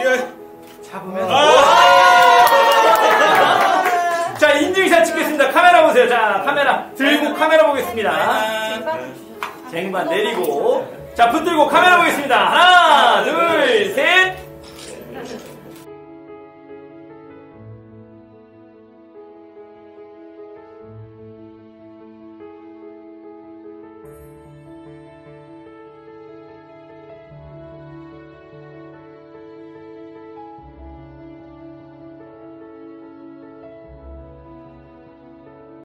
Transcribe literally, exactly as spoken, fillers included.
잡으면서. 자, 인증샷 찍겠습니다. 카메라 보세요. 자, 카메라 들고 카메라 보겠습니다. 쟁반 내리고. 자, 붙들고 카메라 보겠습니다. 하나, 둘, 셋.